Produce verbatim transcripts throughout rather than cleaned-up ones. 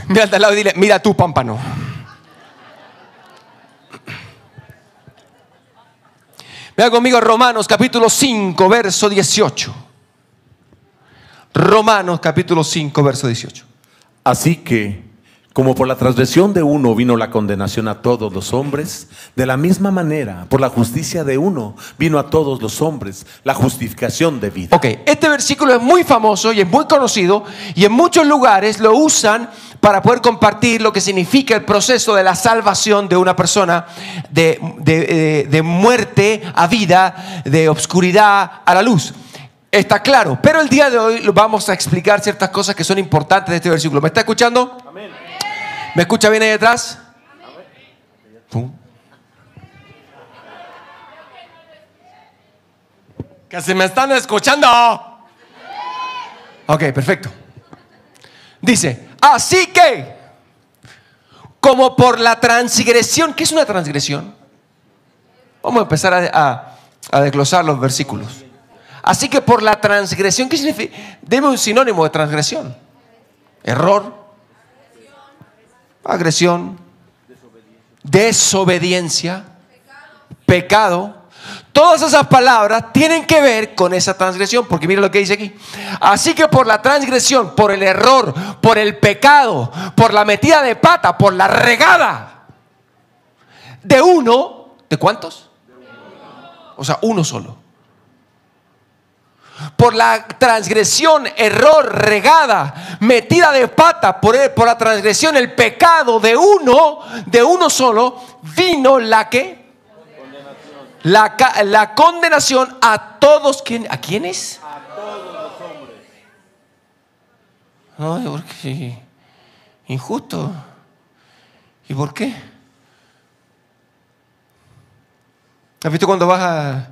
Mira al de al lado y dile, mira tú, pámpano. Vea conmigo Romanos capítulo cinco, verso dieciocho. Romanos capítulo cinco, verso dieciocho. Así que, como por la transgresión de uno vino la condenación a todos los hombres, de la misma manera, por la justicia de uno vino a todos los hombres la justificación de vida. Ok, este versículo es muy famoso y es muy conocido, y en muchos lugares lo usan para poder compartir lo que significa el proceso de la salvación de una persona, de, de, de, de muerte a vida, de obscuridad a la luz. Está claro, pero el día de hoy vamos a explicar ciertas cosas que son importantes de este versículo. ¿Me está escuchando? Amén. ¿Me escucha bien ahí detrás? Amén. Que se me están escuchando. Ok, perfecto. Dice, así que, como por la transgresión. ¿Qué es una transgresión? Vamos a empezar a, a, a desglosar los versículos. Así que por la transgresión, ¿qué significa? Deme un sinónimo de transgresión. Error, agresión, desobediencia, pecado. Todas esas palabras tienen que ver con esa transgresión, porque mira lo que dice aquí. Así que por la transgresión, por el error, por el pecado, por la metida de pata, por la regada de uno, ¿de cuántos? O sea, uno solo. Por la transgresión, error, regada, metida de pata, por, el, por la transgresión, el pecado de uno, de uno solo, vino la que, la, la condenación a todos. ¿Quién, ¿A quiénes? A todos los hombres. Ay, ¿por qué? Injusto. ¿Y por qué? ¿Has visto cuando vas a...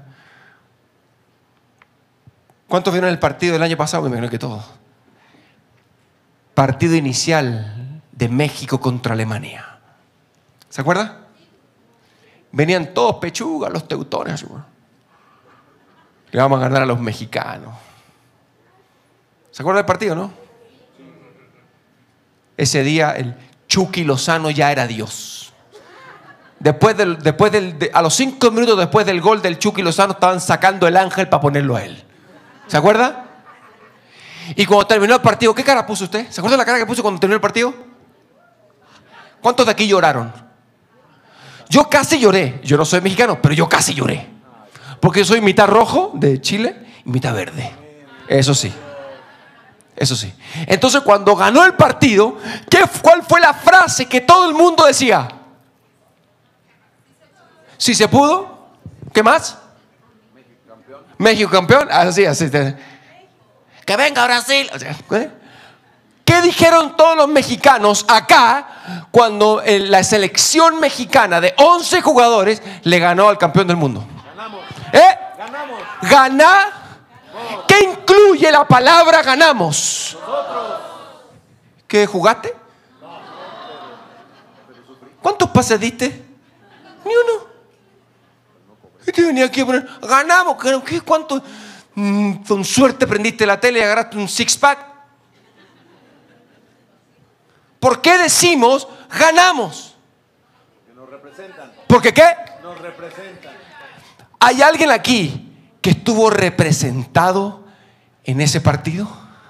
¿Cuántos vieron el partido del año pasado? Me imagino que todos. Partido inicial de México contra Alemania. ¿Se acuerda? Venían todos pechugas, los teutones. Le vamos a ganar a los mexicanos. ¿Se acuerda del partido, no? Ese día el Chucky Lozano ya era Dios. Después del, después del, de, a los cinco minutos después del gol del Chucky Lozano estaban sacando el ángel para ponerlo a él. ¿Se acuerda? Y cuando terminó el partido, ¿qué cara puso usted? ¿Se acuerda la cara que puso cuando terminó el partido? ¿Cuántos de aquí lloraron? Yo casi lloré. Yo no soy mexicano, pero yo casi lloré. Porque yo soy mitad rojo de Chile y mitad verde. Eso sí. Eso sí. Entonces cuando ganó el partido, ¿qué, ¿cuál fue la frase que todo el mundo decía? ¿Sí se pudo? ¿Qué más? México campeón, así, así. Que venga Brasil. ¿Qué dijeron todos los mexicanos acá cuando la selección mexicana de once jugadores le ganó al campeón del mundo? Ganamos. ¿Eh? Ganamos. Ganar. ¿Qué incluye la palabra ganamos? Nosotros. ¿Qué jugaste? ¿Cuántos pases diste? Ni uno. Y te venía aquí a poner, ganamos, ¿qué? ¿Cuánto? Mm, con suerte prendiste la tele y agarraste un six pack. ¿Por qué decimos ganamos? Que nos representan. ¿Porque qué? Nos representan. ¿Hay alguien aquí que estuvo representado en ese partido?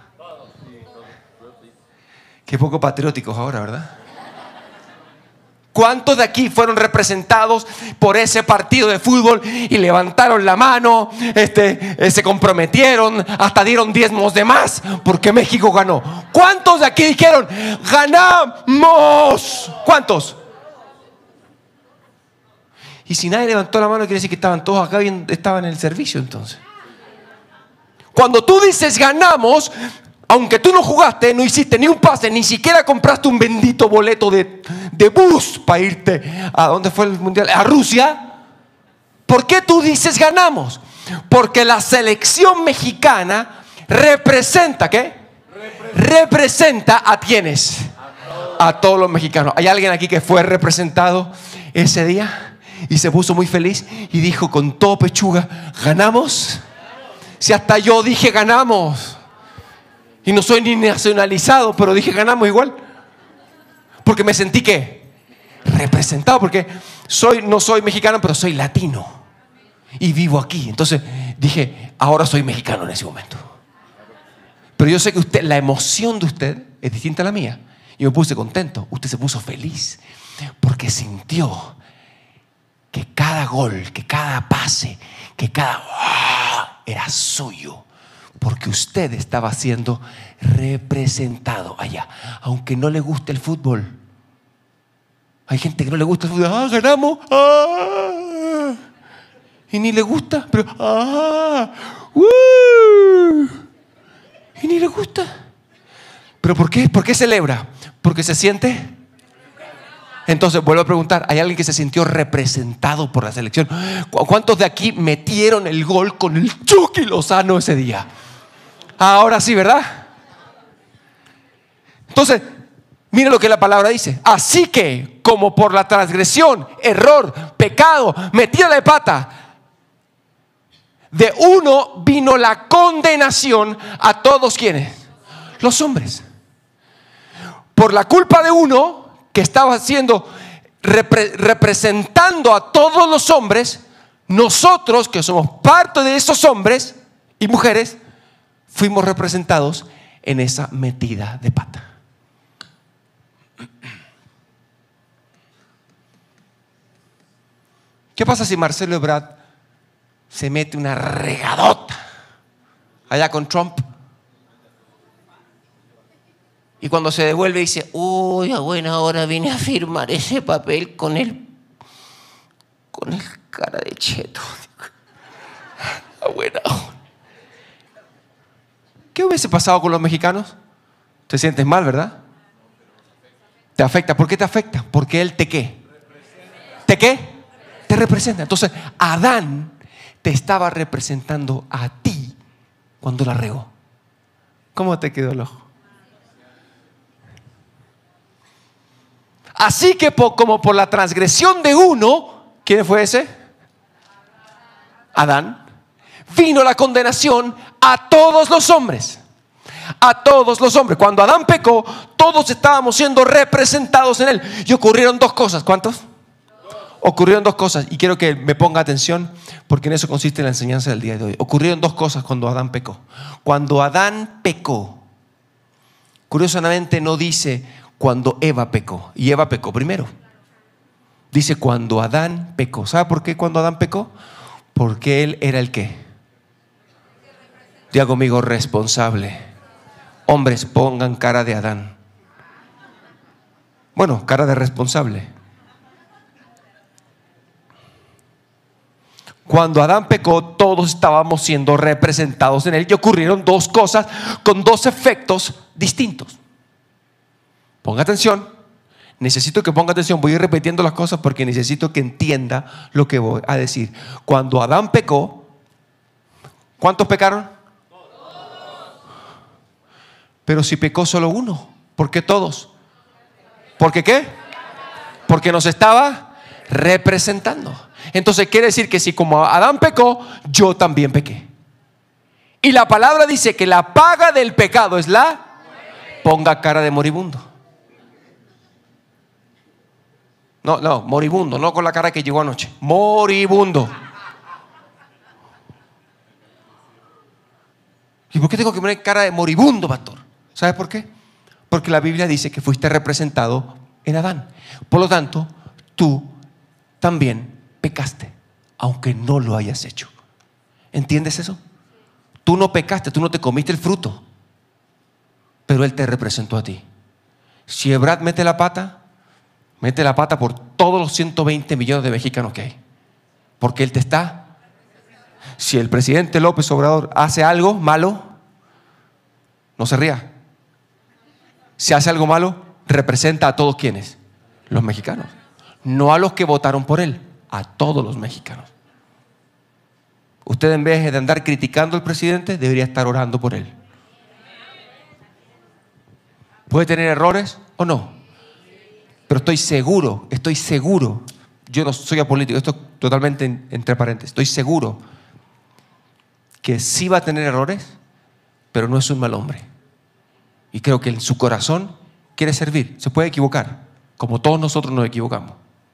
Qué poco patrióticos ahora, ¿verdad? ¿Cuántos de aquí fueron representados por ese partido de fútbol y levantaron la mano, este, eh, se comprometieron, hasta dieron diezmos de más porque México ganó? ¿Cuántos de aquí dijeron ganamos? ¿Cuántos? Y si nadie levantó la mano, quiere decir que estaban todos acá, bien, estaban en el servicio entonces. Cuando tú dices ganamos, aunque tú no jugaste, no hiciste ni un pase, ni siquiera compraste un bendito boleto de, de bus para irte a ¿dónde fue el mundial? A Rusia. ¿Por qué tú dices ganamos? Porque la selección mexicana representa, ¿qué? Representa, representa a quiénes? A, a todos los mexicanos. ¿Hay alguien aquí que fue representado ese día y se puso muy feliz y dijo con todo pechuga, ganamos? Si hasta yo dije ganamos. Y no soy ni nacionalizado, pero dije ganamos igual. Porque me sentí ¿qué? Representado, porque soy, no soy mexicano, pero soy latino y vivo aquí. Entonces dije, ahora soy mexicano en ese momento. Pero yo sé que usted, la emoción de usted es distinta a la mía. Yo me puse contento, usted se puso feliz porque sintió que cada gol, que cada pase, que cada ¡oh! Era suyo, porque usted estaba siendo representado allá. Aunque no le guste el fútbol, hay gente que no le gusta el fútbol. Ah, ganamos, ah, y ni le gusta, pero ah, uh, y ni le gusta. ¿Pero por qué? ¿Por qué celebra? Porque se siente. Entonces vuelvo a preguntar, ¿hay alguien que se sintió representado por la selección? ¿Cuántos de aquí metieron el gol con el Chucky Lozano ese día? Ahora sí, ¿verdad? Entonces, mire lo que la palabra dice. Así que, como por la transgresión, error, pecado, metida de pata, de uno vino la condenación a todos quienes, los hombres. Por la culpa de uno que estaba haciendo, repre, representando a todos los hombres, nosotros que somos parte de esos hombres y mujeres, fuimos representados en esa metida de pata. ¿Qué pasa si Marcelo Ebrard se mete una regadota allá con Trump? Y cuando se devuelve dice, uy, a buena hora vine a firmar ese papel con el, con el cara de cheto. A buena hora. ¿Qué hubiese pasado con los mexicanos? Te sientes mal, ¿verdad? Te afecta. ¿Por qué te afecta? Porque él te ¿qué? ¿Te qué? Te representa. Entonces, Adán te estaba representando a ti cuando la regó. ¿Cómo te quedó el ojo? Así que como por la transgresión de uno, ¿quién fue ese? Adán. Vino la condenación a todos los hombres. A todos los hombres. Cuando Adán pecó, todos estábamos siendo representados en él. Y ocurrieron dos cosas. ¿Cuántos? Ocurrieron dos cosas. Y quiero que me ponga atención, porque en eso consiste la enseñanza del día de hoy. Ocurrieron dos cosas cuando Adán pecó. Cuando Adán pecó, curiosamente no dice cuando Eva pecó. Y Eva pecó primero. Dice cuando Adán pecó. ¿Sabe por qué cuando Adán pecó? Porque él era el ¿qué? Diga conmigo, responsable. Hombres, pongan cara de Adán. Bueno, cara de responsable. Cuando Adán pecó, todos estábamos siendo representados en él. Y ocurrieron dos cosas con dos efectos distintos. Ponga atención. Necesito que ponga atención. Voy a ir repitiendo las cosas porque necesito que entienda lo que voy a decir. Cuando Adán pecó, ¿cuántos pecaron? Todos. Pero si pecó solo uno, ¿por qué todos? ¿Por qué qué? Porque nos estaba representando. Entonces quiere decir que si como Adán pecó, yo también pequé. Y la palabra dice que la paga del pecado es la... Ponga cara de moribundo. No, no, moribundo, no con la cara que llegó anoche. Moribundo. ¿Y por qué tengo que poner cara de moribundo, pastor? ¿Sabes por qué? Porque la Biblia dice que fuiste representado en Adán. Por lo tanto, tú también pecaste, aunque no lo hayas hecho. ¿Entiendes eso? Tú no pecaste, tú no te comiste el fruto, pero él te representó a ti. Si Ebrard mete la pata, mete la pata por todos los ciento veinte millones de mexicanos que hay, porque él te está. Si el presidente López Obrador hace algo malo, no se ría. Si hace algo malo, representa a todos quienes, los mexicanos, no a los que votaron por él, a todos los mexicanos. Usted, en vez de andar criticando al presidente, debería estar orando por él. ¿Puede tener errores o no? Pero estoy seguro, estoy seguro, yo no soy apolítico, esto es totalmente entre paréntesis, estoy seguro que sí va a tener errores, pero no es un mal hombre. Y creo que en su corazón quiere servir. Se puede equivocar, como todos nosotros nos equivocamos.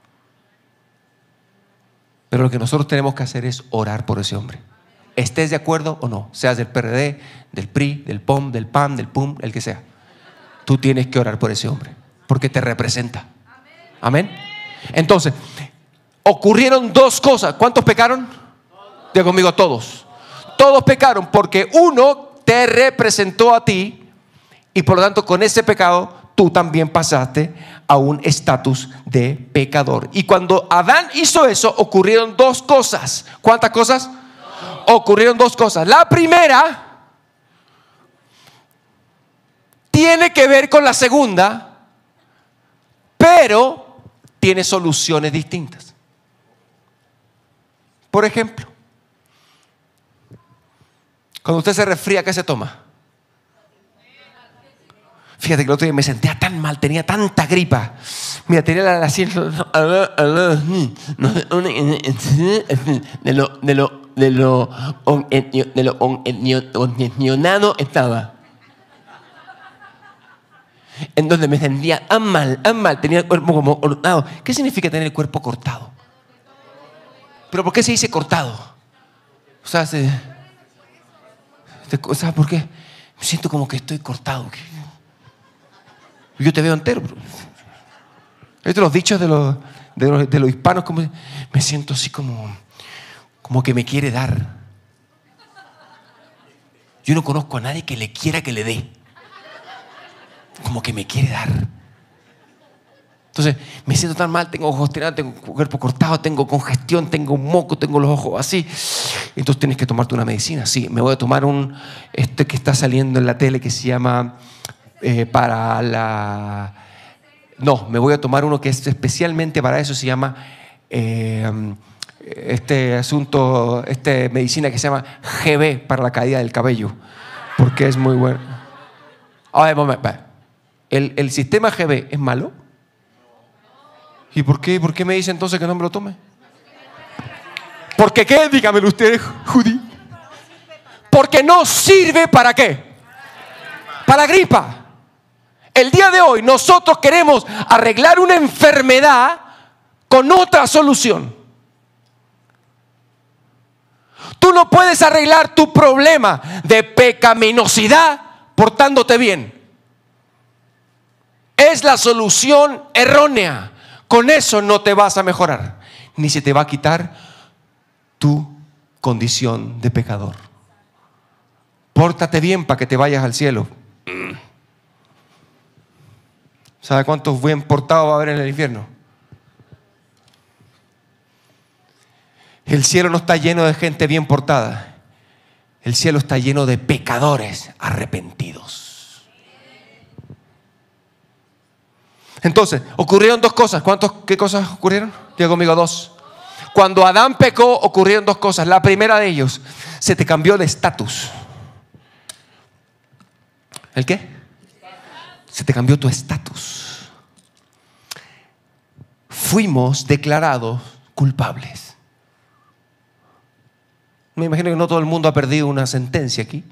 Pero lo que nosotros tenemos que hacer es orar por ese hombre. Estés de acuerdo o no, seas del P R D, del P R I, del P O M, del P A M, del P U M, el que sea. Tú tienes que orar por ese hombre, porque te representa. Amén. Entonces, ocurrieron dos cosas. ¿Cuántos pecaron? Diga conmigo, todos. Todos pecaron porque uno te representó a ti y por lo tanto con ese pecado tú también pasaste a un estatus de pecador. Y cuando Adán hizo eso, ocurrieron dos cosas. ¿Cuántas cosas? Ocurrieron dos cosas. La primera tiene que ver con la segunda, pero tiene soluciones distintas. Por ejemplo, cuando usted se resfría, ¿qué se toma? Fíjate que el otro día me sentía tan mal, tenía tanta gripa. Mira, tenía la asiento de lo de lo de lo de lo onionado estaba. En donde me sentía tan mal, tan mal, tenía el cuerpo como cortado. ¿Qué significa tener el cuerpo cortado? ¿Pero por qué se dice cortado? O sea, se, ¿sabes por qué? Me siento como que estoy cortado. Yo te veo entero. Estos los dichos de los, de los, de los hispanos, como, me siento así como, como que me quiere dar. Yo no conozco a nadie que le quiera que le dé. Como que me quiere dar. Entonces me siento tan mal, tengo ojos tirados, tengo el cuerpo cortado, tengo congestión, tengo un moco, tengo los ojos así. Entonces tienes que tomarte una medicina. Sí, me voy a tomar un este que está saliendo en la tele que se llama eh, para la no, me voy a tomar uno que es especialmente para eso, se llama eh, este asunto, esta medicina que se llama G B para la caída del cabello, porque es muy bueno. A ver, momento, ¿El, el sistema G B es malo? ¿Y por qué, por qué me dice entonces que no me lo tome? ¿Por qué qué? Dígamelo usted, Judy. Porque no sirve para qué. Para la gripa. El día de hoy nosotros queremos arreglar una enfermedad con otra solución. Tú no puedes arreglar tu problema de pecaminosidad portándote bien. Es la solución errónea. Con eso no te vas a mejorar, ni se te va a quitar tu condición de pecador. Pórtate bien para que te vayas al cielo. ¿Sabe cuántos bien portados va a haber en el infierno? El cielo no está lleno de gente bien portada. El cielo está lleno de pecadores arrepentidos. Entonces, ocurrieron dos cosas. ¿Cuántos, qué cosas ocurrieron? Diga conmigo, dos. Cuando Adán pecó, ocurrieron dos cosas. La primera de ellos, se te cambió de estatus. ¿El qué? Se te cambió tu estatus. Fuimos declarados culpables. Me imagino que no todo el mundo ha perdido una sentencia aquí.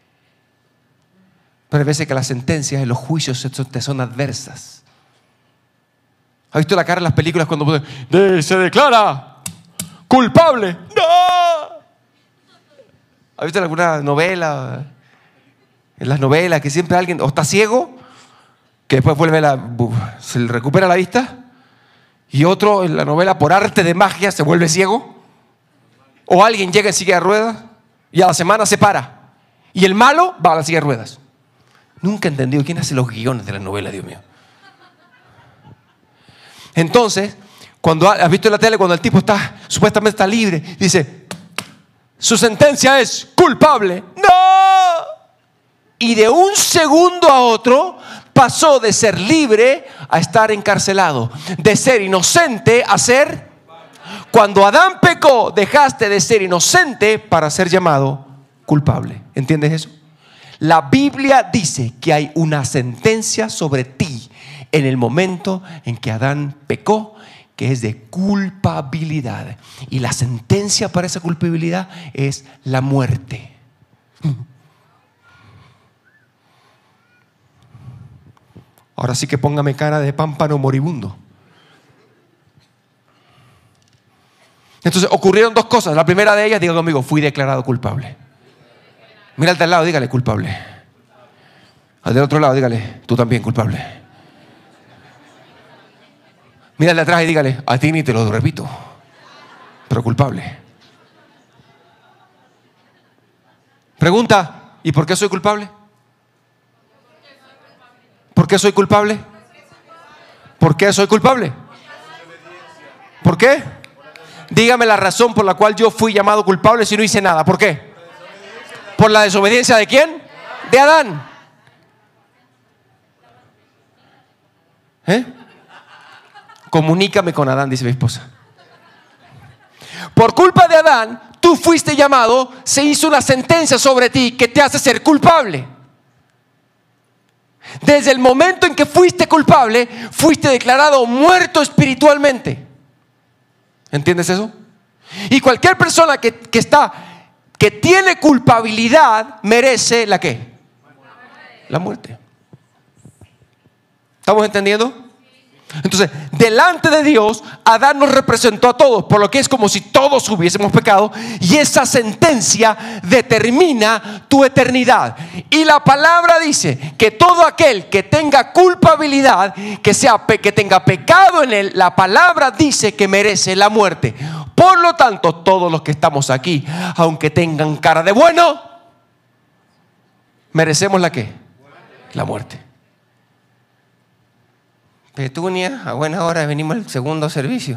Pero hay veces que las sentencias y los juicios te son adversas. ¿Has visto la cara en las películas cuando se declara culpable? ¡No! ¿Has visto en alguna novela? En las novelas que siempre alguien o está ciego, que después vuelve la, se le recupera la vista, y otro en la novela por arte de magia se vuelve ciego, o alguien llega en silla de ruedas y a la semana se para, y el malo va a la silla de ruedas. Nunca he entendido quién hace los guiones de las novelas, Dios mío. Entonces, cuando has visto en la tele, cuando el tipo está supuestamente está libre, dice, su sentencia es culpable. ¡No! Y de un segundo a otro pasó de ser libre a estar encarcelado, de ser inocente a ser. Cuando Adán pecó, dejaste de ser inocente para ser llamado culpable. ¿Entiendes eso? La Biblia dice que hay una sentencia sobre ti en el momento en que Adán pecó, que es de culpabilidad. Y la sentencia para esa culpabilidad es la muerte. Ahora sí que póngame cara de pámpano moribundo. Entonces ocurrieron dos cosas. La primera de ellas, diga conmigo, fui declarado culpable. Mira al de al lado, dígale culpable. Al del otro lado, dígale, tú también culpable. Mira al de atrás y dígale, a ti ni te lo repito, pero culpable. Pregunta, ¿y por qué soy culpable? ¿Por qué soy culpable? ¿Por qué soy culpable? ¿Por qué? Dígame la razón por la cual yo fui llamado culpable si no hice nada. ¿Por qué? ¿Por la desobediencia de quién? De Adán. ¿Eh? Comunícame con Adán, dice mi esposa. Por culpa de Adán, tú fuiste llamado, se hizo una sentencia sobre ti que te hace ser culpable. Desde el momento en que fuiste culpable, fuiste declarado muerto espiritualmente. ¿Entiendes eso? Y cualquier persona que, que está, que tiene culpabilidad, merece la ¿qué? La muerte. ¿Estamos entendiendo? Entonces, delante de Dios, Adán nos representó a todos, por lo que es como si todos hubiésemos pecado, y esa sentencia determina tu eternidad. Y la palabra dice que todo aquel que tenga culpabilidad, que sea que tenga pecado en él, la palabra dice que merece la muerte. Por lo tanto, todos los que estamos aquí, aunque tengan cara de bueno, merecemos la ¿qué? La muerte. Petunia, a buena hora venimos al segundo servicio.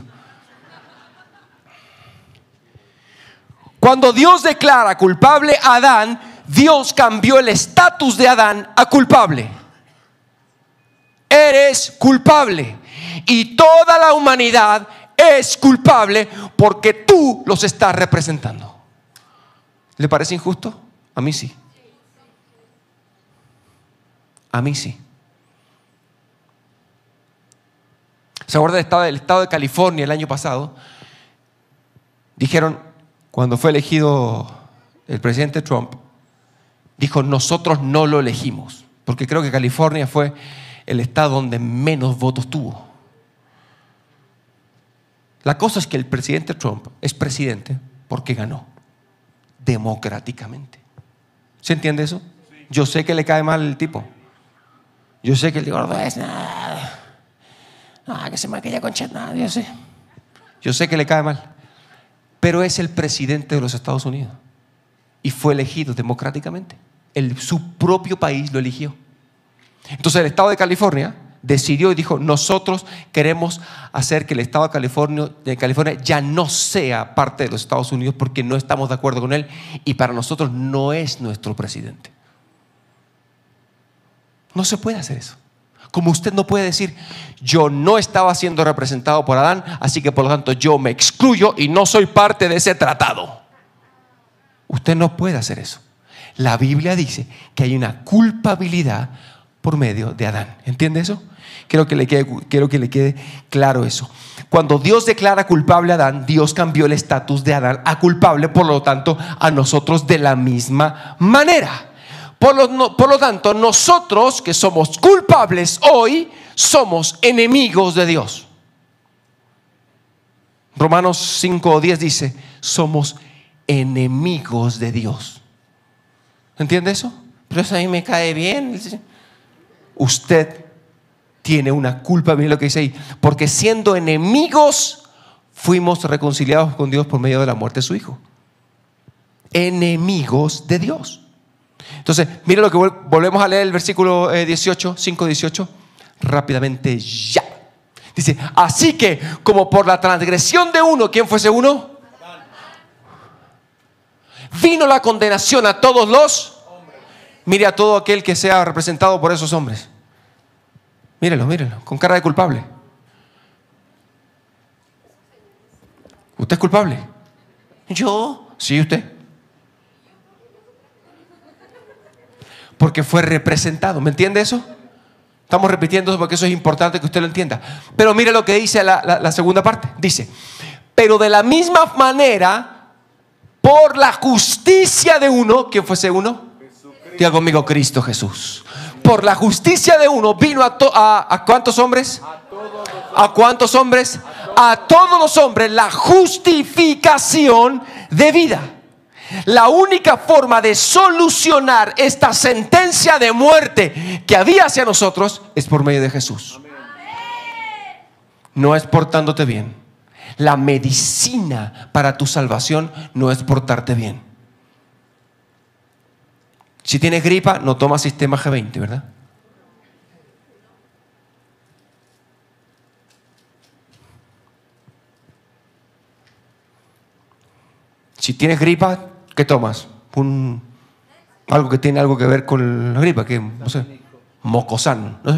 Cuando Dios declara culpable a Adán, Dios cambió el estatus de Adán a culpable. Eres culpable. Y toda la humanidad es culpable porque tú los estás representando. ¿Le parece injusto? A mí sí. A mí sí. ¿Se acuerda del estado, del estado de California el año pasado? Dijeron, cuando fue elegido el presidente Trump, dijo, nosotros no lo elegimos. Porque creo que California fue el estado donde menos votos tuvo. La cosa es que el presidente Trump es presidente porque ganó democráticamente. ¿Se entiende eso? Yo sé que le cae mal el tipo. Yo sé que el gordo es nada. Ah, que se me aquella concha, nada, yo sé. Yo sé que le cae mal. Pero es el presidente de los Estados Unidos. Y fue elegido democráticamente. El, su propio país lo eligió. Entonces el estado de California decidió y dijo, nosotros queremos hacer que el estado de California, de California ya no sea parte de los Estados Unidos porque no estamos de acuerdo con él y para nosotros no es nuestro presidente. No se puede hacer eso. Como usted no puede decir, yo no estaba siendo representado por Adán, así que por lo tanto yo me excluyo y no soy parte de ese tratado. Usted no puede hacer eso. La Biblia dice que hay una culpabilidad por medio de Adán. ¿Entiende eso? Quiero que le quede, quiero que le quede claro eso. Cuando Dios declara culpable a Adán, Dios cambió el estatus de Adán a culpable, por lo tanto, a nosotros de la misma manera. Por lo, no, por lo tanto, nosotros que somos culpables hoy, somos enemigos de Dios. Romanos cinco diez dice, somos enemigos de Dios. ¿Entiende eso? Pero eso a mí me cae bien. Usted tiene una culpa, mire lo que dice ahí, porque siendo enemigos, fuimos reconciliados con Dios por medio de la muerte de su Hijo. Enemigos de Dios. Entonces, mire lo que volvemos a leer el versículo dieciocho, cinco dieciocho, rápidamente ya. Dice, así que como por la transgresión de uno, ¿quién fuese uno? Vino la condenación a todos los hombres. Mire a todo aquel que sea representado por esos hombres. Mírelo, mírelo, con cara de culpable. ¿Usted es culpable? ¿Yo? Sí, usted. Porque fue representado. ¿Me entiende eso? Estamos repitiendo eso porque eso es importante que usted lo entienda. Pero mire lo que dice la, la, la segunda parte. Dice, pero de la misma manera, por la justicia de uno, ¿quién fuese uno? Diga conmigo, Cristo Jesús. por la justicia de uno vino a, to a, ¿a cuántos hombres? ¿A cuántos hombres? A todos los hombres la justificación de vida. La única forma de solucionar esta sentencia de muerte que había hacia nosotros es por medio de Jesús. No es portándote bien. La medicina para tu salvación no es portarte bien. Si tienes gripa, no tomas sistema G veinte, ¿verdad? Si tienes gripa, ¿qué tomas? Un, algo que tiene algo que ver con la gripa, que no sé, Mocosan, no sé.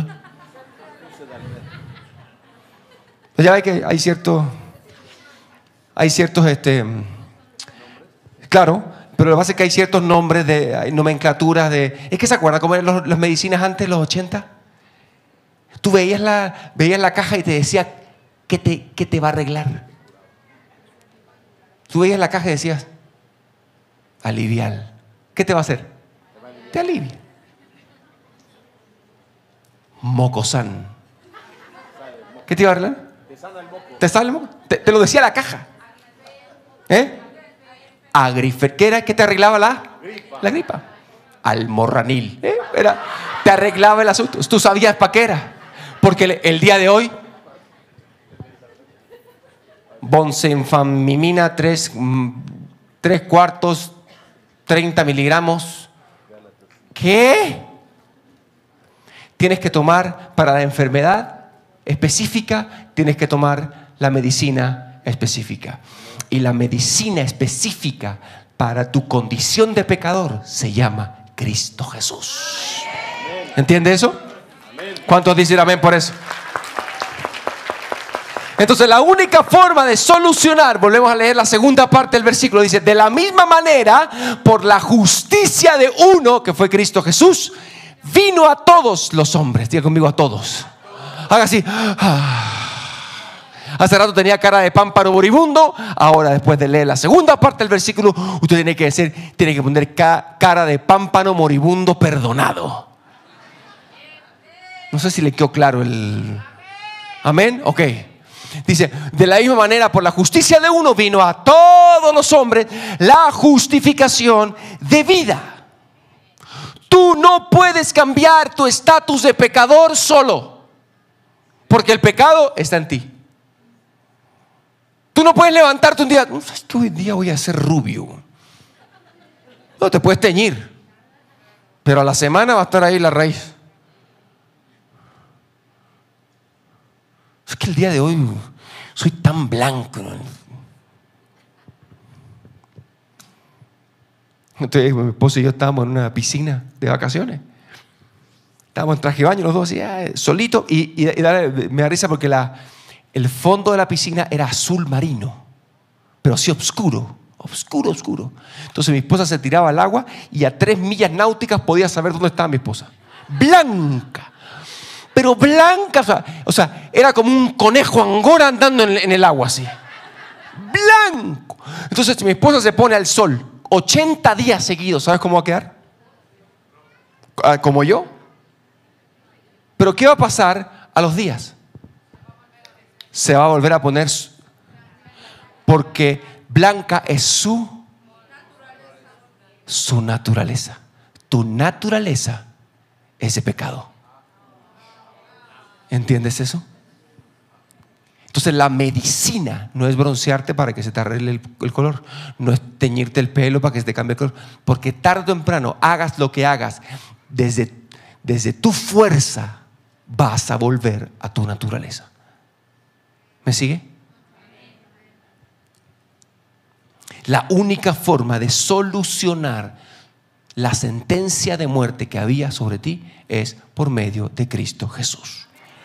Ya ves que hay ciertos, hay ciertos, este, claro, pero lo que pasa es que hay ciertos nombres de, hay nomenclaturas de, es que se acuerdan cómo eran los, las medicinas antes, los ochenta. Tú veías la, veías la caja y te decía que te, que te va a arreglar. Tú veías la caja y decías, alivial. ¿Qué te va a hacer? Te alivia. Mocosan. ¿Qué te iba a arreglar? ¿Te sale el moco? Te, te lo decía la caja. ¿Eh? Agrifer. ¿Qué era? ¿Qué te arreglaba la? Gripa. La gripa. Almorranil. ¿Eh? Era, te arreglaba el asunto. Tú sabías para qué era. Porque el, el día de hoy, bonsenfamimina, tres, tres cuartos, treinta miligramos. ¿Qué? Tienes que tomar para la enfermedad específica, tienes que tomar la medicina específica. Y la medicina específica para tu condición de pecador se llama Cristo Jesús. ¿Entiendes eso? ¿Cuántos dicen amén por eso? Entonces la única forma de solucionar, volvemos a leer la segunda parte del versículo, dice, de la misma manera, por la justicia de uno, que fue Cristo Jesús, vino a todos los hombres. Diga conmigo, a todos. Haga así. Hace rato tenía cara de pámpano moribundo. Ahora, después de leer la segunda parte del versículo, usted tiene que decir, tiene que poner ca cara de pámpano moribundo perdonado. No sé si le quedó claro el... Amén. Ok. Dice, de la misma manera, por la justicia de uno vino a todos los hombres la justificación de vida. Tú no puedes cambiar tu estatus de pecador solo, porque el pecado está en ti. Tú no puedes levantarte un día, no, es que hoy día voy a ser rubio. No, te puedes teñir, pero a la semana va a estar ahí la raíz. Es que el día de hoy soy tan blanco, ¿no? Entonces mi esposo y yo estábamos en una piscina de vacaciones. Estábamos en traje de baño los dos así, ah, solitos. Y, y, y dale, me da risa porque la, el fondo de la piscina era azul marino, pero así oscuro, oscuro, oscuro. Entonces mi esposa se tiraba al agua y a tres millas náuticas podía saber dónde estaba mi esposa. Blanca. Pero blanca, o sea, o sea, era como un conejo angora andando en, en el agua así. Blanco. Entonces mi esposa se pone al sol ochenta días seguidos. ¿Sabes cómo va a quedar? Como yo. Pero ¿qué va a pasar a los días? Se va a volver a poner, porque blanca es su, su naturaleza. Tu naturaleza es de pecado. ¿Entiendes eso? Entonces la medicina no es broncearte para que se te arregle el, el color, no es teñirte el pelo para que se te cambie el color, porque tarde o temprano, hagas lo que hagas, desde, desde tu fuerza vas a volver a tu naturaleza. ¿Me sigue? La única forma de solucionar la sentencia de muerte que había sobre ti es por medio de Cristo Jesús.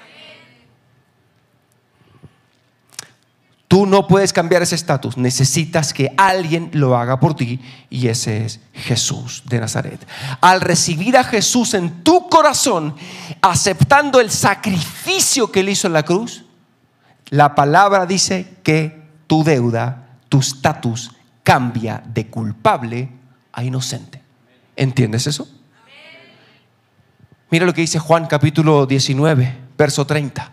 Tú no puedes cambiar ese estatus, necesitas que alguien lo haga por ti, y ese es Jesús de Nazaret. Al recibir a Jesús en tu corazón, aceptando el sacrificio que él hizo en la cruz, la palabra dice que tu deuda, tu estatus cambia de culpable a inocente. ¿Entiendes eso? Mira lo que dice Juan capítulo diecinueve, verso treinta.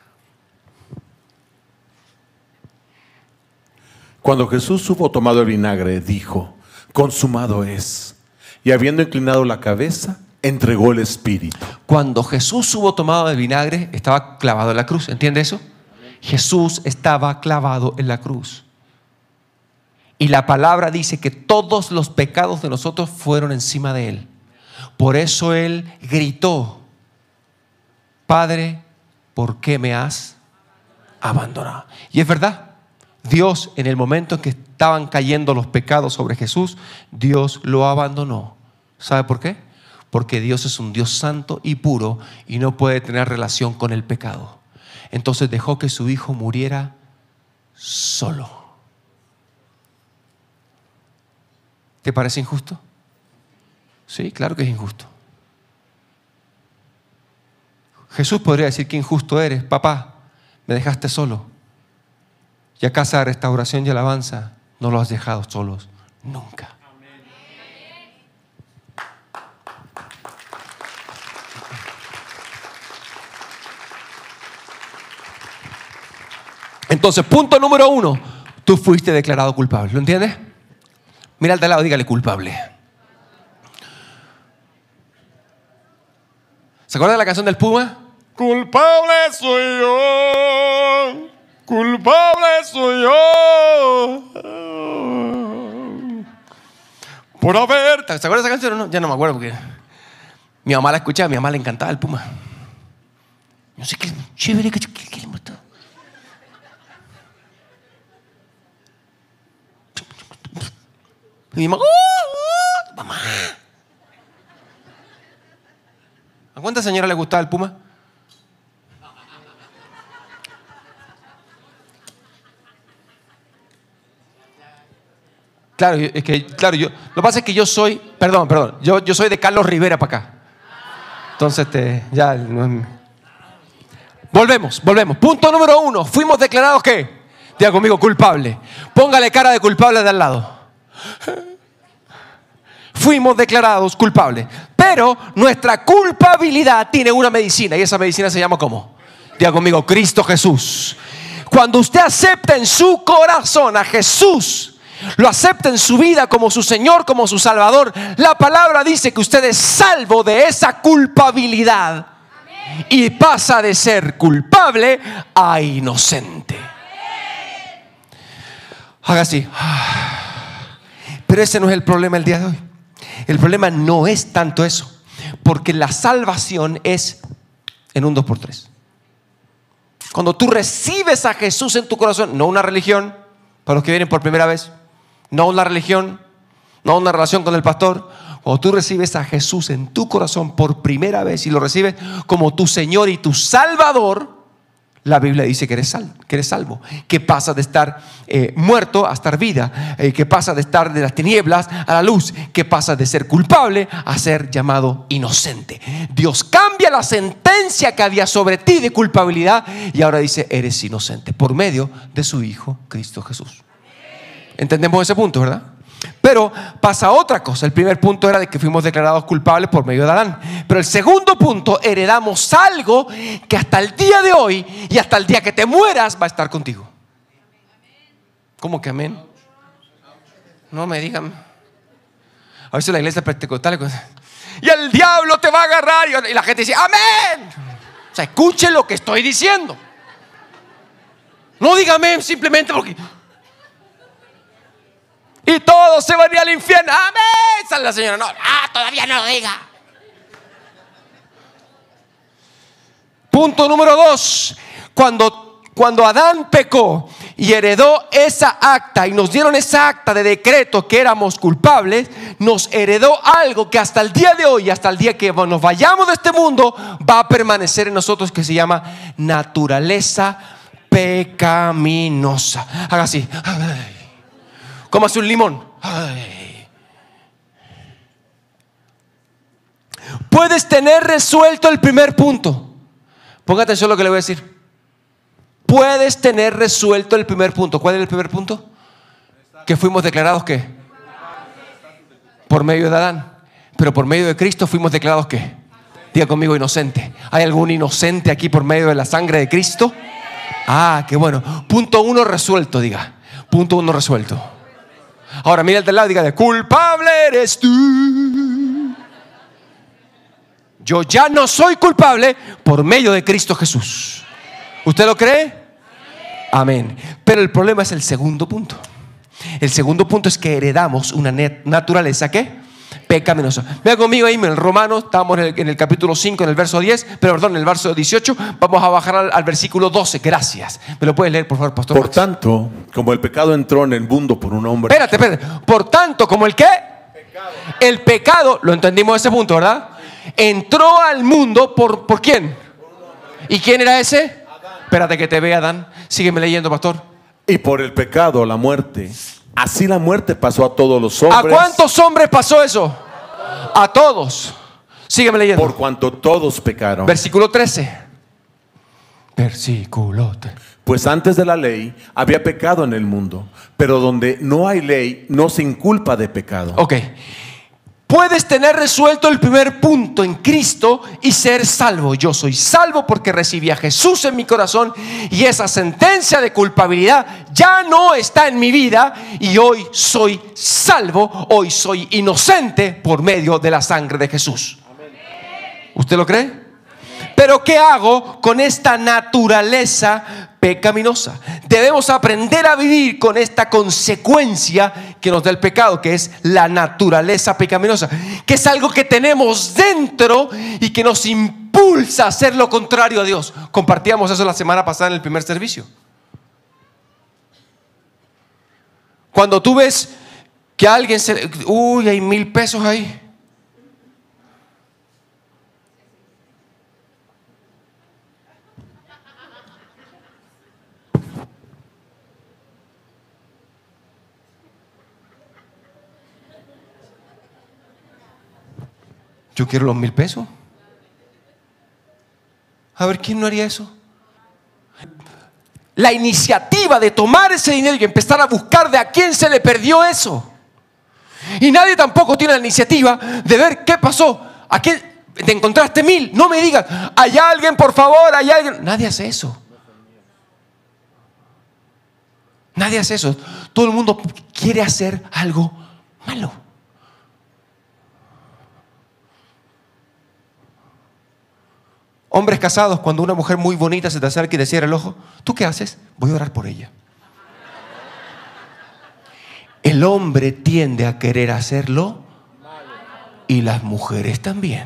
Cuando Jesús hubo tomado el vinagre, dijo: consumado es. Y habiendo inclinado la cabeza, entregó el espíritu. Cuando Jesús hubo tomado el vinagre, estaba clavado en la cruz. ¿Entiende eso? Jesús estaba clavado en la cruz. Y la palabra dice que todos los pecados de nosotros fueron encima de Él. Por eso Él gritó: Padre, ¿por qué me has abandonado? Y es verdad. Dios, en el momento en que estaban cayendo los pecados sobre Jesús, Dios lo abandonó. ¿Sabe por qué? Porque Dios es un Dios santo y puro y no puede tener relación con el pecado. Entonces dejó que su hijo muriera solo. ¿Te parece injusto? Sí, claro que es injusto. Jesús podría decir: qué injusto eres, papá, me dejaste solo. Y a casa de restauración y alabanza no los has dejado solos nunca. Entonces, punto número uno: tú fuiste declarado culpable. ¿Lo entiendes? Mira al de al lado, dígale: culpable. ¿Se acuerdan de la canción del Puma? Culpable soy yo, culpable soy yo, por haber... ¿Se acuerdan de esa canción o no? Ya no me acuerdo porque mi mamá la escuchaba, a mi mamá le encantaba el Puma. No sé qué chévere que le gustó. Y mi mamá, ¡uh, uh, mamá! ¿A cuántas señoras le gustaba el Puma? Claro, es que, claro, yo, lo que pasa es que yo soy, perdón, perdón, yo, yo soy de Carlos Rivera para acá. Entonces, este, ya, no, volvemos, volvemos. Punto número uno, fuimos declarados, ¿qué? Diga conmigo: culpable. Póngale cara de culpable de al lado. Fuimos declarados culpables, pero nuestra culpabilidad tiene una medicina, y esa medicina se llama ¿cómo? Diga conmigo: Cristo Jesús. Cuando usted acepta en su corazón a Jesús, lo acepta en su vida como su Señor, como su Salvador, la palabra dice que usted es salvo de esa culpabilidad y pasa de ser culpable a inocente. Haga así. Pero ese no es el problema el día de hoy. El problema no es tanto eso, porque la salvación es en un dos por tres. Cuando tú recibes a Jesús en tu corazón, no una religión, para los que vienen por primera vez, no una religión, no una relación con el pastor. Cuando tú recibes a Jesús en tu corazón por primera vez y lo recibes como tu Señor y tu Salvador, la Biblia dice que eres salvo, que eres salvo, que pasas de estar eh, muerto a estar vida, eh, que pasas de estar de las tinieblas a la luz, que pasas de ser culpable a ser llamado inocente. Dios cambia la sentencia que había sobre ti de culpabilidad y ahora dice: eres inocente por medio de su Hijo Cristo Jesús. Entendemos ese punto, ¿verdad? Pero pasa otra cosa. El primer punto era de que fuimos declarados culpables por medio de Adán. Pero el segundo punto, heredamos algo que hasta el día de hoy y hasta el día que te mueras va a estar contigo. ¿Cómo que amén? No me digan. A veces la iglesia pentecostal, y el diablo te va a agarrar, y la gente dice amén. O sea, escuchen lo que estoy diciendo. No diga amén simplemente porque... y todos se van a ir al infierno. ¡Amén! Sale la señora: no, ah, todavía no lo diga. Punto número dos. Cuando, cuando Adán pecó y heredó esa acta y nos dieron esa acta de decreto que éramos culpables, nos heredó algo que hasta el día de hoy, hasta el día que nos vayamos de este mundo, va a permanecer en nosotros, que se llama naturaleza pecaminosa. Haga así. Ay. Cómase un limón. Ay. Puedes tener resuelto el primer punto. Ponga atención a lo que le voy a decir. Puedes tener resuelto el primer punto. ¿Cuál es el primer punto? Que fuimos declarados ¿qué? Por medio de Adán. Pero por medio de Cristo fuimos declarados ¿qué? Diga conmigo inocente. ¿Hay algún inocente aquí por medio de la sangre de Cristo? Ah, qué bueno. Punto uno resuelto, diga. Punto uno resuelto. Ahora mira al del lado y diga, culpable eres tú. Yo ya no soy culpable por medio de Cristo Jesús. ¿Usted lo cree? Amén. Pero el problema es el segundo punto. El segundo punto es que heredamos una naturaleza ¿qué? Pecaminosa. Vea conmigo ahí en Romanos, estamos en el, en el capítulo cinco, en el verso diez, pero perdón, en el verso dieciocho. Vamos a bajar al, al versículo doce. Gracias. ¿Me lo puedes leer, por favor, pastor? Por Max? tanto, como el pecado entró en el mundo por un hombre. Espérate, espérate. Por tanto, como el qué? Pecado. El pecado, lo entendimos ese punto, ¿verdad? Entró al mundo por, ¿por quién? ¿Y quién era ese? Adán. Espérate que te vea, Adán. Sígueme leyendo, pastor. Y por el pecado, la muerte. Así la muerte pasó a todos los hombres. ¿A cuántos hombres pasó eso? A todos. Sígueme leyendo. Por cuanto todos pecaron. Versículo trece. Versículo trece. Pues antes de la ley había pecado en el mundo, pero donde no hay ley no se inculpa de pecado. Ok. Puedes tener resuelto el primer punto en Cristo y ser salvo. Yo soy salvo porque recibí a Jesús en mi corazón y esa sentencia de culpabilidad ya no está en mi vida y hoy soy salvo, hoy soy inocente por medio de la sangre de Jesús. ¿Usted lo cree? Pero ¿qué hago con esta naturaleza pecaminosa? Debemos aprender a vivir con esta consecuencia que nos da el pecado, que es la naturaleza pecaminosa, que es algo que tenemos dentro y que nos impulsa a hacer lo contrario a Dios. Compartíamos eso la semana pasada en el primer servicio. Cuando tú ves que alguien se... Uy, hay mil pesos ahí. Yo quiero los mil pesos. A ver, ¿quién no haría eso? La iniciativa de tomar ese dinero y empezar a buscar de a quién se le perdió eso. Y nadie tampoco tiene la iniciativa de ver qué pasó. ¿A quién te encontraste mil? No me digas, ¿hay alguien, por favor? ¿Hay alguien? Nadie hace eso. Nadie hace eso. Todo el mundo quiere hacer algo malo. Hombres casados, cuando una mujer muy bonita se te acerca y te cierra el ojo, ¿tú qué haces? Voy a orar por ella. El hombre tiende a querer hacerlo y las mujeres también.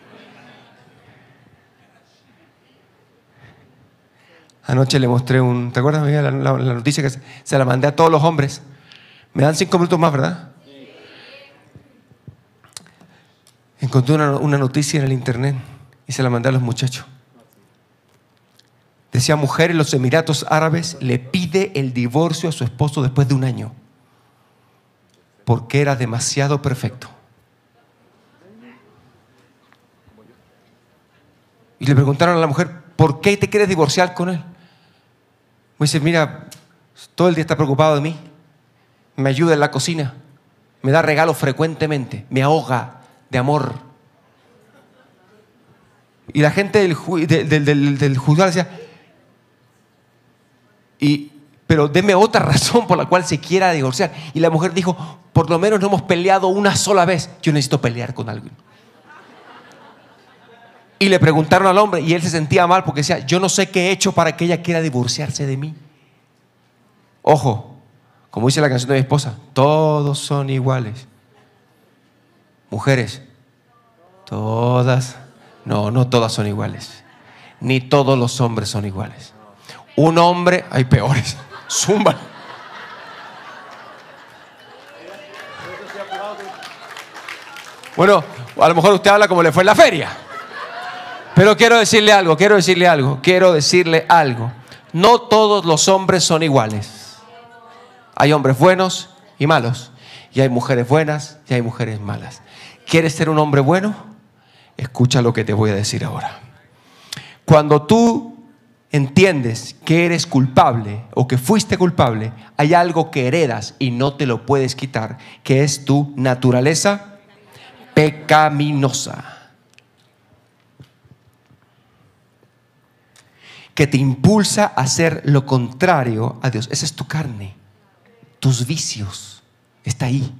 Anoche le mostré un... ¿Te acuerdas la, la, la noticia que se, se la mandé a todos los hombres? Me dan cinco minutos más, ¿verdad? Encontré una, una noticia en el internet y se la mandé a los muchachos. Decía, mujer en los Emiratos Árabes le pide el divorcio a su esposo después de un año porque era demasiado perfecto. Y le preguntaron a la mujer, ¿por qué te quieres divorciar con él? Me dice, mira, todo el día está preocupado de mí, me ayuda en la cocina, me da regalos frecuentemente, me ahoga de amor. Y la gente del, ju del, del, del, del juzgado decía, y, pero deme otra razón por la cual se quiera divorciar. Y la mujer dijo, por lo menos no hemos peleado una sola vez. Yo necesito pelear con alguien. Y le preguntaron al hombre y él se sentía mal porque decía, yo no sé qué he hecho para que ella quiera divorciarse de mí. Ojo, como dice la canción de mi esposa, todos son iguales. Mujeres, todas... No, no todas son iguales. Ni todos los hombres son iguales. Un hombre, hay peores. Zumba. Bueno, a lo mejor usted habla como le fue en la feria. Pero quiero decirle algo, quiero decirle algo, quiero decirle algo. No todos los hombres son iguales. Hay hombres buenos y malos. Y hay mujeres buenas y hay mujeres malas. ¿Quieres ser un hombre bueno? Escucha lo que te voy a decir ahora. Cuando tú entiendes que eres culpable o que fuiste culpable, hay algo que heredas y no te lo puedes quitar, que es tu naturaleza pecaminosa. que te impulsa a hacer lo contrario a Dios. Esa es tu carne, tus vicios, está ahí.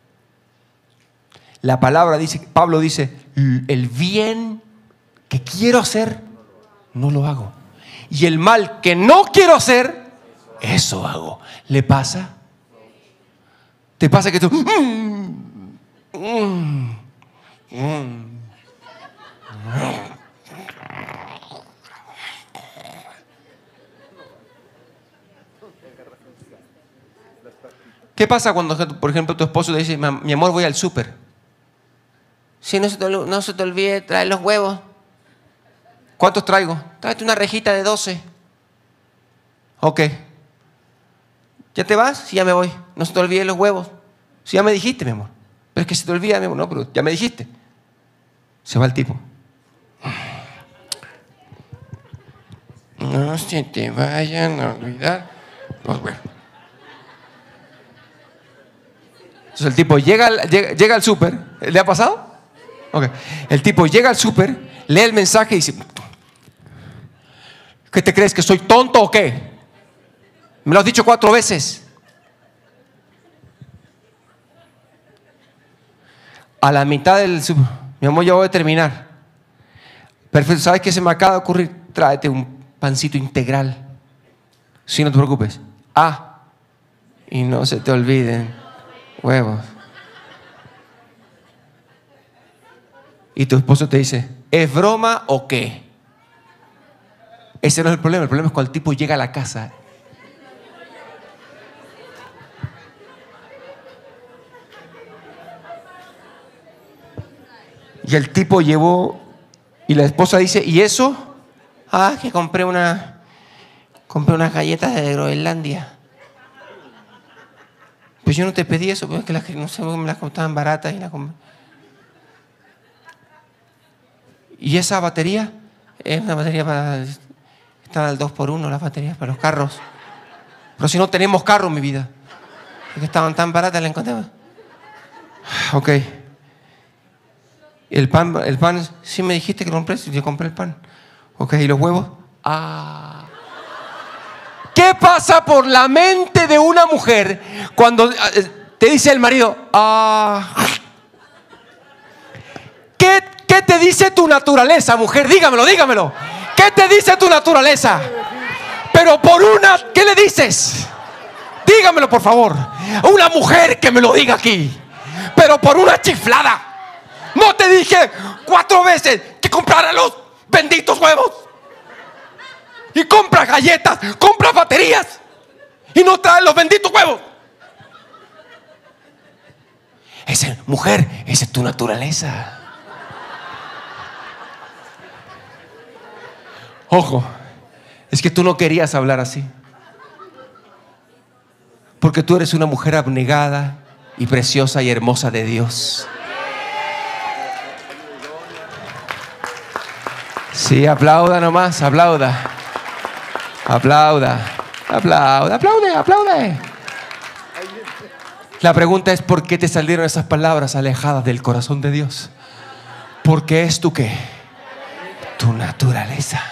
La palabra dice, Pablo dice, el bien que quiero hacer, no lo hago. Y el mal que no quiero hacer, eso hago. ¿Le pasa? ¿Te pasa que tú... Mm, mm, mm, ¿Qué pasa cuando, por ejemplo, tu esposo te dice, mi amor, voy al súper? Si no se, te, no se te olvide traer los huevos. ¿Cuántos traigo? Tráete una rejita de doce. Ok. ¿Ya te vas? Sí, ya me voy. No se te olviden los huevos. Sí, ya me dijiste, mi amor. Pero es que se te olvida, mi amor. No, pero ya me dijiste. Se va el tipo. No se te vayan a olvidar los huevos. Entonces el tipo llega al, llega, llega al súper. ¿Le ha pasado? Okay. El tipo llega al súper, lee el mensaje y dice, ¿qué te crees? ¿Que soy tonto o qué? Me lo has dicho cuatro veces. A la mitad del súper, mi amor, ya voy a terminar. Perfecto, ¿sabes qué se me acaba de ocurrir? Tráete un pancito integral. Si no te preocupes. Ah, y no se te olviden huevos. Y tu esposo te dice, ¿es broma o qué? Ese no es el problema. El problema es cuando el tipo llega a la casa. Y el tipo llevó, y la esposa dice, ¿y eso? Ah, que compré una, compré unas galletas de Groenlandia. Pues yo no te pedí eso, porque las, no sé, me las costaban baratas y las compré. ¿Y esa batería? Es una batería para... Están al dos por uno las baterías para los carros. Pero si no tenemos carro, mi vida. Porque estaban tan baratas, las encontré. Ok. El pan, el pan, sí me dijiste que lo compré, yo compré el pan. Ok, ¿y los huevos? Ah. ¿Qué pasa por la mente de una mujer cuando te dice el marido, ah? ¿Qué, qué te dice tu naturaleza, mujer? Dígamelo, dígamelo. ¿Qué te dice tu naturaleza? Pero por una, ¿qué le dices? Dígamelo, por favor. Una mujer que me lo diga aquí. Pero por una chiflada. No te dije cuatro veces que comprara los benditos huevos. Y compra galletas, compra baterías. Y no trae los benditos huevos. Esa mujer, esa es tu naturaleza. Ojo, es que tú no querías hablar así. Porque tú eres una mujer abnegada y preciosa y hermosa de Dios. Sí, aplauda nomás, aplauda. Aplauda, aplauda, aplaude, aplaude. La pregunta es, ¿por qué te salieron esas palabras alejadas del corazón de Dios? Porque es tu qué, tu naturaleza.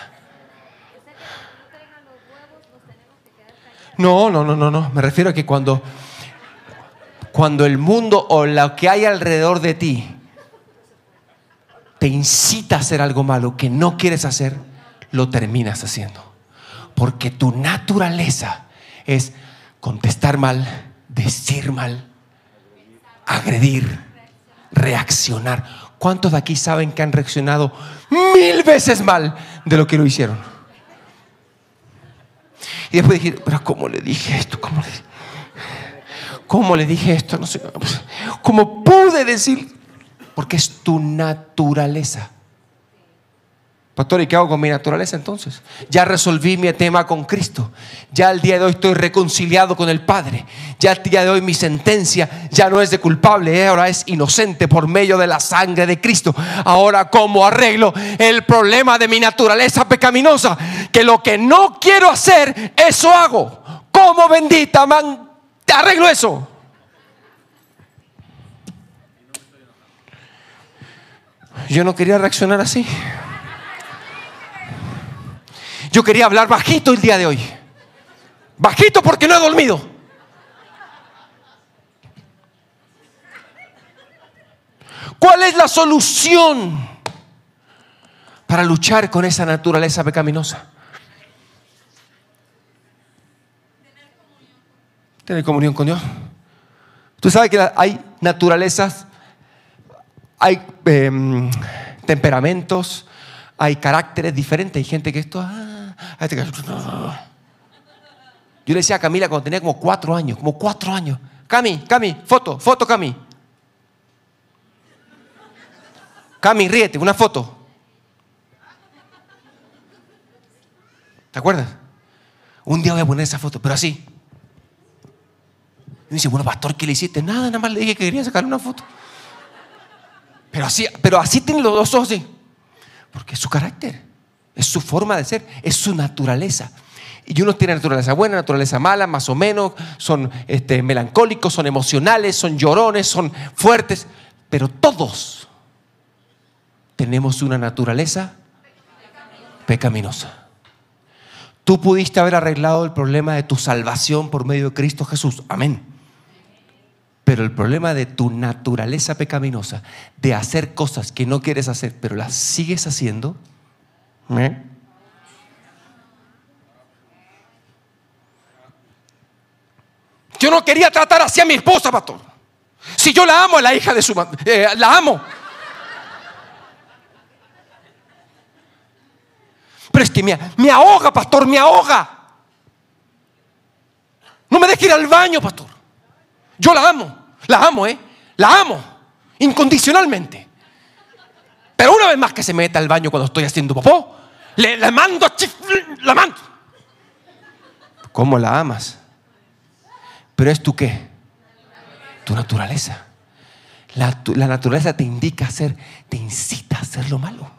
No, no, no, no, no. Me refiero a que cuando, cuando el mundo o lo que hay alrededor de ti te incita a hacer algo malo que no quieres hacer, lo terminas haciendo. Porque tu naturaleza es contestar mal, decir mal, agredir, reaccionar. ¿Cuántos de aquí saben que han reaccionado mil veces mal de lo que lo hicieron? Y después dije, pero ¿cómo le dije esto? ¿Cómo le, cómo le dije esto? No sé. ¿Cómo pude decir? Porque es tu naturaleza. Pastor, ¿y qué hago con mi naturaleza entonces? Ya resolví mi tema con Cristo. Ya al día de hoy estoy reconciliado con el Padre. Ya al día de hoy mi sentencia ya no es de culpable, ahora es inocente por medio de la sangre de Cristo. Ahora, ¿cómo arreglo el problema de mi naturaleza pecaminosa? Que lo que no quiero hacer, eso hago. ¿Cómo, bendita man, te arreglo eso? Yo no quería reaccionar así. Yo quería hablar bajito el día de hoy. Bajito porque no he dormido. ¿Cuál es la solución para luchar con esa naturaleza pecaminosa? Tener comunión con Dios. Tú sabes que hay naturalezas, hay eh, temperamentos, hay caracteres diferentes. Hay gente que esto... Ah, hay gente que, no. Yo le decía a Camila cuando tenía como cuatro años, como cuatro años. Cami, Cami, foto, foto Cami. Cami, ríete, una foto. ¿Te acuerdas? Un día voy a poner esa foto, pero así. Y me dice, bueno, pastor, ¿qué le hiciste? Nada, nada más le dije que quería sacar una foto. Pero así, pero así tiene los dos ojos, sí. Porque es su carácter, es su forma de ser, es su naturaleza. Y unos tienen naturaleza buena, naturaleza mala, más o menos. Son este, melancólicos, son emocionales, son llorones, son fuertes. Pero todos tenemos una naturaleza pecaminosa. Tú pudiste haber arreglado el problema de tu salvación por medio de Cristo Jesús. Amén. Pero el problema de tu naturaleza pecaminosa, de hacer cosas que no quieres hacer, pero las sigues haciendo, ¿eh? Yo no quería tratar así a mi esposa, pastor. Si yo la amo, a la hija de su madre, eh, la amo. Pero es que me, me ahoga, pastor, me ahoga. No me deje ir al baño, pastor. Yo la amo, la amo, ¿eh? La amo, incondicionalmente. Pero una vez más que se meta al baño cuando estoy haciendo popó, le, le mando a chif, la mando. ¿Cómo la amas? Pero es tu ¿qué? Tu naturaleza. La, tu, la naturaleza te indica a hacer, te incita a hacer lo malo.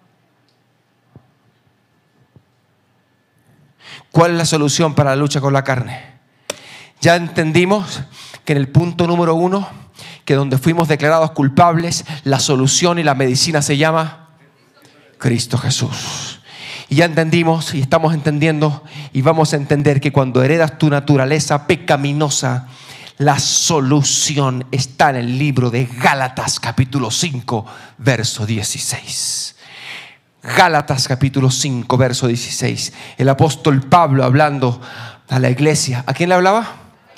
¿Cuál es la solución para la lucha con la carne? Ya entendimos que en el punto número uno, que donde fuimos declarados culpables, la solución y la medicina se llama Cristo Jesús. Y ya entendimos y estamos entendiendo y vamos a entender que cuando heredas tu naturaleza pecaminosa, la solución está en el libro de Gálatas capítulo cinco, verso dieciséis. Gálatas capítulo cinco, verso dieciséis. El apóstol Pablo hablando a la iglesia. ¿A quién le hablaba?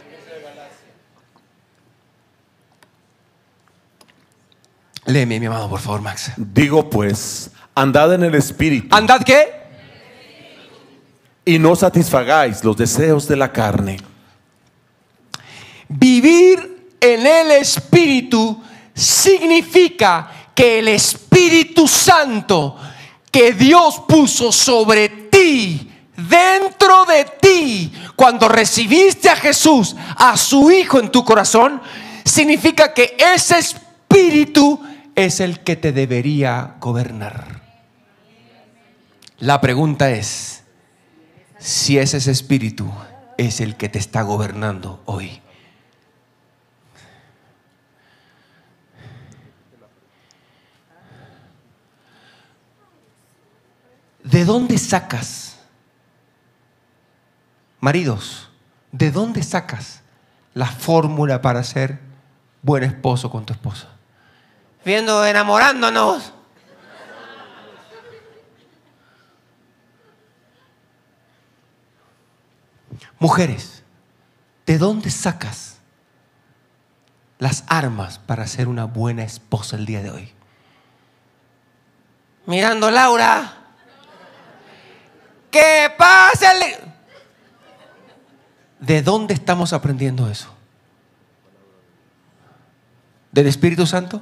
Léeme, mi amado, por favor, Max. Digo pues, andad en el Espíritu. ¿Andad qué? Y no satisfagáis los deseos de la carne. Vivir en el Espíritu significa que el Espíritu Santo que Dios puso sobre ti, dentro de ti, cuando recibiste a Jesús, a su Hijo en tu corazón, significa que ese Espíritu es el que te debería gobernar. La pregunta es si ese Espíritu es el que te está gobernando hoy. ¿De dónde sacas, maridos, de dónde sacas la fórmula para ser buen esposo con tu esposa? Viendo, enamorándonos. Mujeres, ¿de dónde sacas las armas para ser una buena esposa el día de hoy? Mirando Laura. ¿Qué pasa? ¿De dónde estamos aprendiendo eso? ¿Del Espíritu Santo?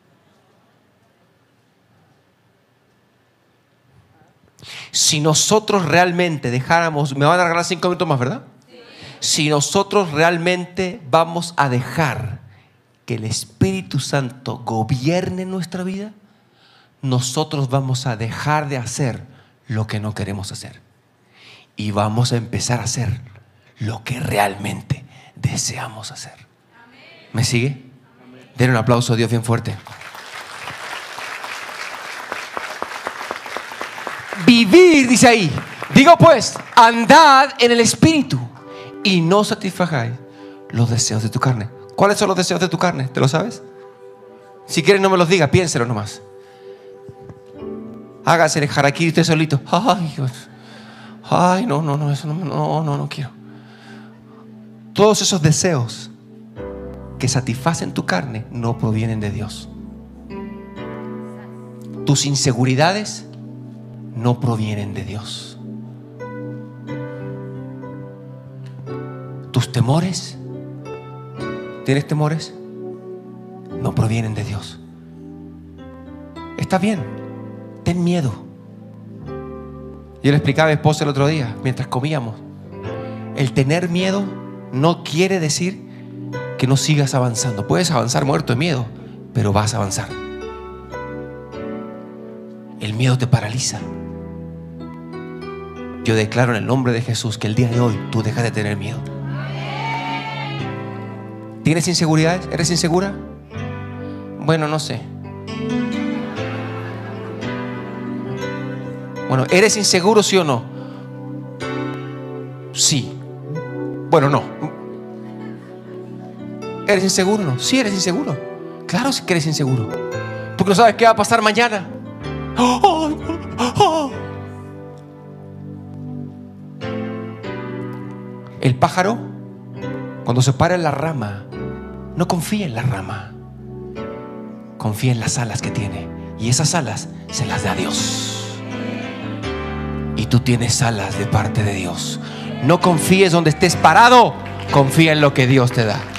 Si nosotros realmente dejáramos, me van a regalar cinco minutos más, ¿verdad? Sí. Si nosotros realmente vamos a dejar que el Espíritu Santo gobierne nuestra vida, nosotros vamos a dejar de hacer lo que no queremos hacer y vamos a empezar a hacer lo que realmente deseamos hacer. ¿Me sigue? Denle un aplauso a Dios bien fuerte. Vivir, dice ahí. Digo pues, andad en el Espíritu y no satisfagáis los deseos de tu carne. ¿Cuáles son los deseos de tu carne? ¿Te lo sabes? Si quieres no me los diga, piénselo nomás. Hágase el harakiri usted solito. Ay, Dios. Ay, no, no, no, eso no, no, no, no quiero. Todos esos deseos que satisfacen tu carne no provienen de Dios. Tus inseguridades no provienen de Dios. Tus temores, ¿tienes temores? No provienen de Dios. Está bien, ten miedo. Yo le explicaba a mi esposa el otro día, mientras comíamos. El tener miedo no quiere decir que no sigas avanzando. Puedes avanzar muerto de miedo, pero vas a avanzar. El miedo te paraliza. Yo declaro en el nombre de Jesús que el día de hoy tú dejas de tener miedo. ¿Tienes inseguridades? ¿Eres insegura? Bueno, no sé. Bueno, ¿eres inseguro, sí o no? Sí. Bueno, no. ¿Eres inseguro o no? Sí, eres inseguro. Claro que eres inseguro. Porque no sabes qué va a pasar mañana. Oh, oh, oh. El pájaro, cuando se para en la rama, no confía en la rama, confía en las alas que tiene. Y esas alas se las da Dios. Y tú tienes alas de parte de Dios. No confíes donde estés parado, confía en lo que Dios te da.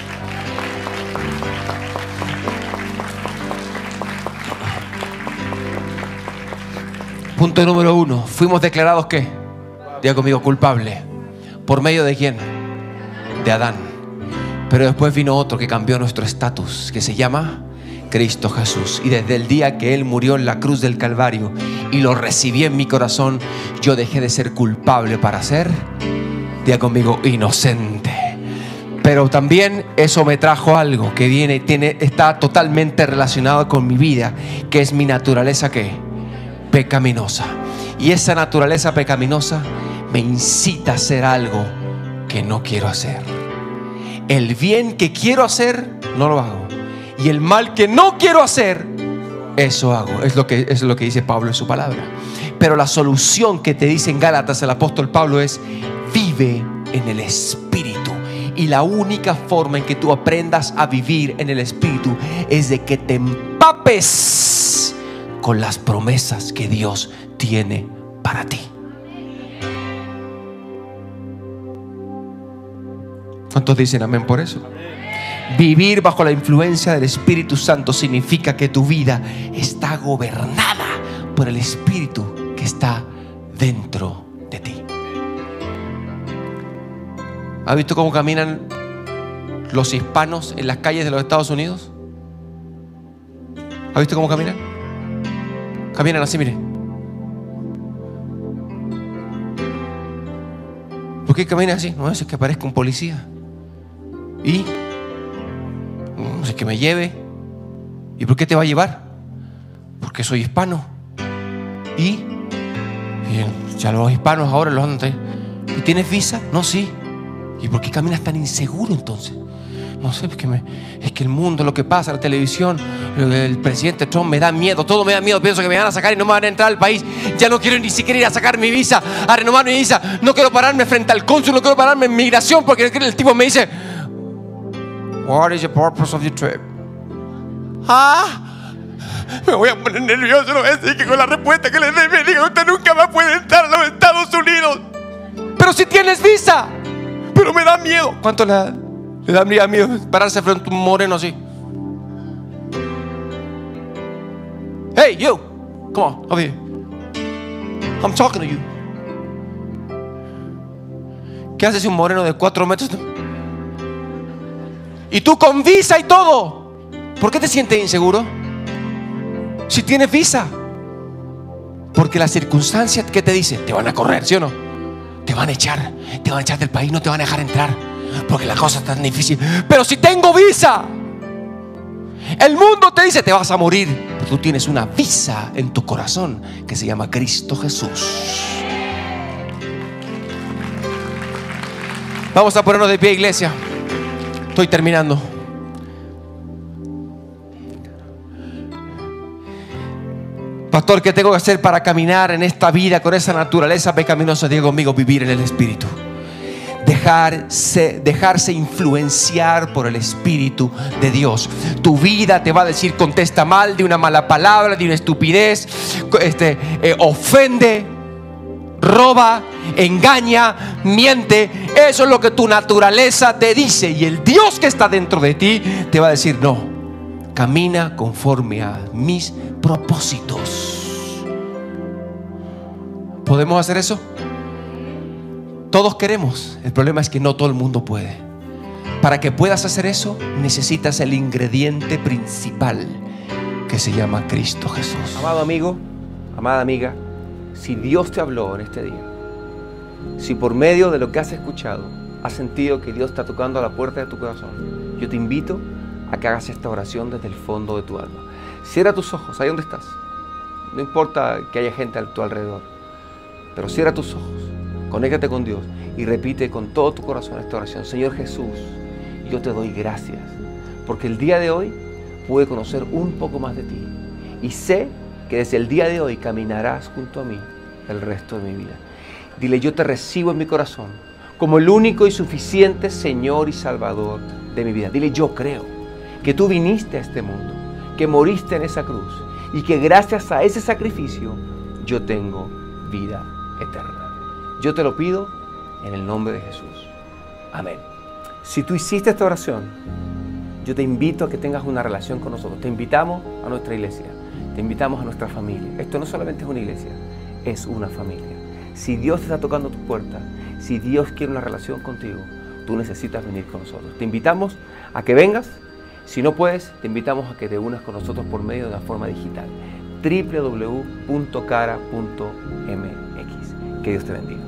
Punto número uno. Fuimos declarados ¿qué? Diga conmigo, culpable. ¿Por medio de quién? De Adán. Pero después vino otro que cambió nuestro estatus, que se llama Cristo Jesús. Y desde el día que Él murió en la cruz del Calvario y lo recibí en mi corazón, yo dejé de ser culpable para ser, diga conmigo, inocente. Pero también eso me trajo algo que viene, tiene, está totalmente relacionado con mi vida, que es mi naturaleza ¿qué? Pecaminosa. Y esa naturaleza pecaminosa me incita a hacer algo que no quiero hacer. El bien que quiero hacer no lo hago, y el mal que no quiero hacer, eso hago. Es lo que, es lo que dice Pablo en su palabra. Pero la solución que te dice en Gálatas el apóstol Pablo es: vive en el Espíritu. Y la única forma en que tú aprendas a vivir en el Espíritu es de que te empapes con las promesas que Dios tiene para ti. ¿Cuántos dicen amén por eso? Vivir bajo la influencia del Espíritu Santo significa que tu vida está gobernada por el Espíritu que está dentro de ti. ¿Has visto cómo caminan los hispanos en las calles de los Estados Unidos? ¿Has visto cómo caminan? Caminan así, mire. ¿Por qué caminan así? No, es que parezca un policía. ¿Y? No sé, que me lleve. ¿Y por qué te va a llevar? Porque soy hispano. ¿Y? Y ya los hispanos ahora los andan. ¿Y tienes visa? No, sí. ¿Y por qué caminas tan inseguro entonces? No sé, es que, me, es que el mundo, lo que pasa, la televisión, el presidente Trump me da miedo, todo me da miedo. Pienso que me van a sacar y no me van a entrar al país. Ya no quiero ni siquiera ir a sacar mi visa, a renovar mi visa. No quiero pararme frente al cónsul, no quiero pararme en migración, porque el tipo me dice: What is the purpose of your trip? Ah, me voy a poner nervioso. No voy a decir que con la respuesta que le dé me diga: usted nunca más puede entrar a los Estados Unidos. Pero si tienes visa. Pero me da miedo. ¿Cuánto le da? Le da miedo pararse frente a un moreno así. Hey, you, come on, over here. I'm talking to you. ¿Qué hace si un moreno de cuatro metros? Y tú con visa y todo. ¿Por qué te sientes inseguro? Si tienes visa. Porque las circunstancias que te dicen, te van a correr, ¿sí o no? Te van a echar, te van a echar del país, no te van a dejar entrar. Porque la cosa es tan difícil. Pero si tengo visa, el mundo te dice: te vas a morir. Tú tienes una visa en tu corazón que se llama Cristo Jesús. Vamos a ponernos de pie, iglesia. Estoy terminando. Pastor, ¿qué tengo que hacer para caminar en esta vida con esa naturaleza pecaminosa? Diga conmigo, vivir en el Espíritu. Dejarse, dejarse influenciar por el Espíritu de Dios. Tu vida te va a decir, contesta mal, de una mala palabra, de una estupidez, este, eh, ofende, roba, engaña, miente. Eso es lo que tu naturaleza te dice. Y el Dios que está dentro de ti te va a decir, no, camina conforme a mis propósitos. ¿Podemos hacer eso? Todos queremos. El problema es que no todo el mundo puede. Para que puedas hacer eso, necesitas el ingrediente principal, que se llama Cristo Jesús. Amado amigo, amada amiga, si Dios te habló en este día, si por medio de lo que has escuchado has sentido que Dios está tocando a la puerta de tu corazón, yo te invito a que hagas esta oración desde el fondo de tu alma. Cierra tus ojos, ahí donde estás. No importa que haya gente a tu alrededor, pero cierra tus ojos, conéctate con Dios y repite con todo tu corazón esta oración. Señor Jesús, yo te doy gracias porque el día de hoy pude conocer un poco más de ti y sé que desde el día de hoy caminarás junto a mí el resto de mi vida. Dile, yo te recibo en mi corazón como el único y suficiente Señor y Salvador de mi vida. Dile, yo creo que tú viniste a este mundo, que moriste en esa cruz y que gracias a ese sacrificio yo tengo vida eterna. Yo te lo pido en el nombre de Jesús. Amén. Si tú hiciste esta oración, yo te invito a que tengas una relación con nosotros. Te invitamos a nuestra iglesia. Te invitamos a nuestra familia. Esto no solamente es una iglesia, es una familia. Si Dios te está tocando tu puerta, si Dios quiere una relación contigo, tú necesitas venir con nosotros. Te invitamos a que vengas. Si no puedes, te invitamos a que te unas con nosotros por medio de una forma digital. doble u doble u doble u punto cara punto m x. Que Dios te bendiga.